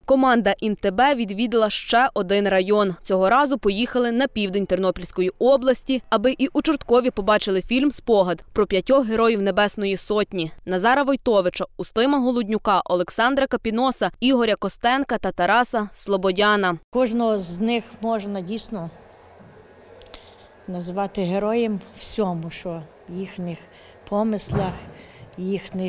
Команда ІНТБ відвідала ще один район. Цього разу поїхали на південь Тернопільської області, аби і у Чорткові побачили фільм «Спогад» про 5 героїв Небесної Сотні – Назара Войтовича, Устима Голоднюка, Олександра Капіноса, Ігоря Костенка та Тараса Слободяна. Кожного з них можна дійсно назвати героєм всьому, що в їхніх помислах, їхніх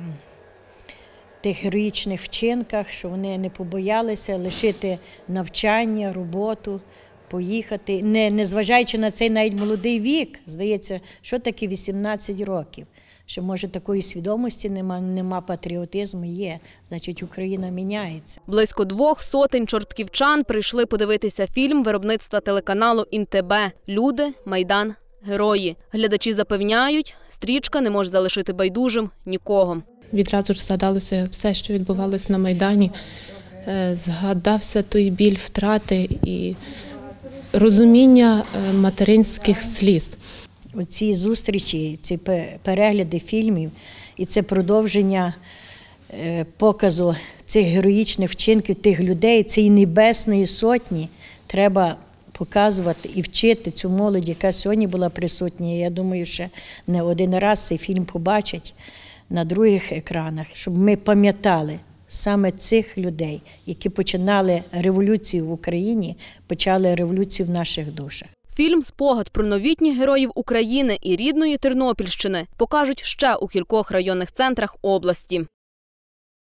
тих героїчних вчинках, що вони не побоялися лишити навчання, роботу, поїхати, незважаючи на цей навіть молодий вік, здається, що таке 18 років, що може такої свідомості нема патріотизму, є, значить Україна міняється. Близько 200 чортківчан прийшли подивитися фільм виробництва телеканалу ІНТБ «Люди, Майдан, Герої». Глядачі запевняють, стрічка не може залишити байдужим нікого. Відразу ж згадалося все, що відбувалося на Майдані. Згадався той біль втрати і розуміння материнських сліз. Оці зустрічі, ці перегляди фільмів і це продовження показу цих героїчних вчинків тих людей, цієї Небесної Сотні треба показувати і вчити цю молодь, яка сьогодні була присутня. Я думаю, що не один раз цей фільм побачать на других екранах, щоб ми пам'ятали саме цих людей, які починали революцію в Україні, почали революцію в наших душах. Фільм «Спогад» про новітніх героїв України і рідної Тернопільщини покажуть ще у кількох районних центрах області.